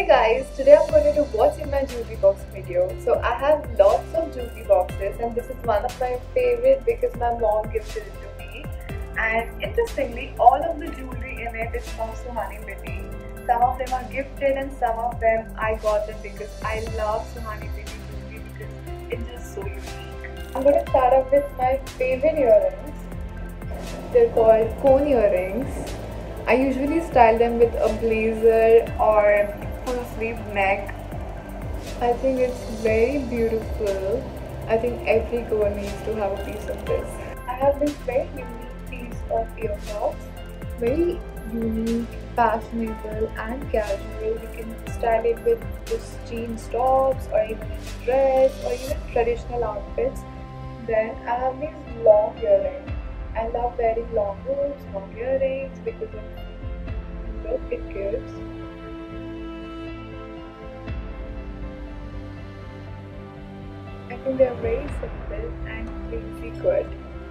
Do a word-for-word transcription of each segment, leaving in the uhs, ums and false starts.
Hey guys, today I'm going to do what's in my jewelry box video. So I have lots of jewelry boxes and this is one of my favorite because my mom gifted it to me. And interestingly, all of the jewelry in it is from Suhani Pittie. Some of them are gifted and some of them I got them because I love Suhani Pittie jewelry because it's just so unique. I'm going to start off with my favorite earrings. They're called cone earrings. I usually style them with a blazer or full sleeve neck. I think it's very beautiful. I think every girl needs to have a piece of this. I have this very unique piece of earplugs. Very unique, fashionable and casual. You can style it with just jeans tops or even a dress or even traditional outfits. Then I have these long earrings. I love wearing long hoops, long earrings because of the look it gives. I think they are very simple and crazy good.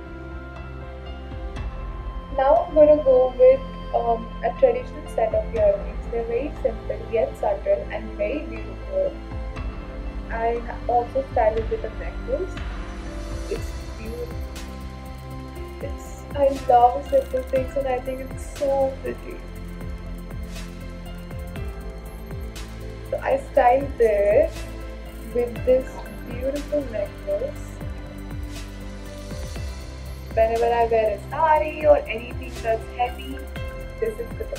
Now I'm going to go with um, a traditional set of earrings. They are very simple yet subtle and very beautiful. I also style it with a necklace. It's beautiful. It's, I love simple things and I think it's so pretty. So I styled this with this beautiful necklace. Whenever I wear a sari or anything that's heavy, this is the look.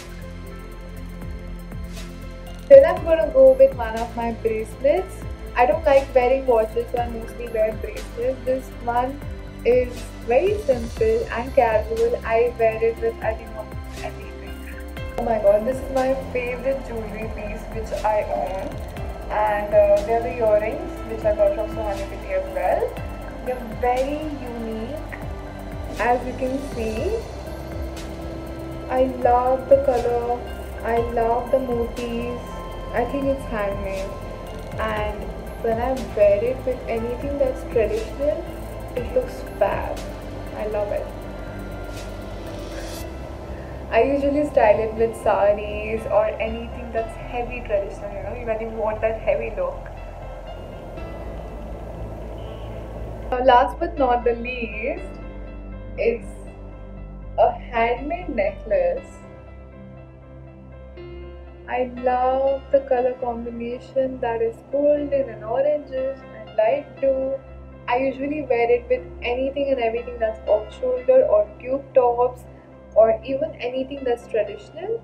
Then I'm going to go with one of my bracelets. I don't like wearing watches, so I mostly wear bracelets. This one is very simple and casual. I wear it with I think almost anything. Oh my god, this is my favorite jewelry piece which I own, and uh, they are the earrings which I got from Suhani Pittie as well. They are very unique. As you can see, I love the color. I love the motifs. I think it's handmade, and when I wear it with anything that's traditional, it looks fab. I love it. I usually style it with saris or anything that's heavy traditional, you know, when you want that heavy look. Now, last but not the least, it's a handmade necklace. I love the color combination that is golden and oranges and light blue. I usually wear it with anything and everything that's off shoulder or tube tops or even anything that's traditional.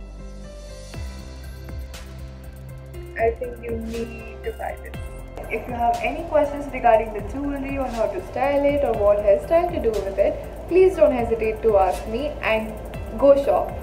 I think you need to buy this. If you have any questions regarding the jewelry or how to style it or what hairstyle to do with it, please don't hesitate to ask me and go shop.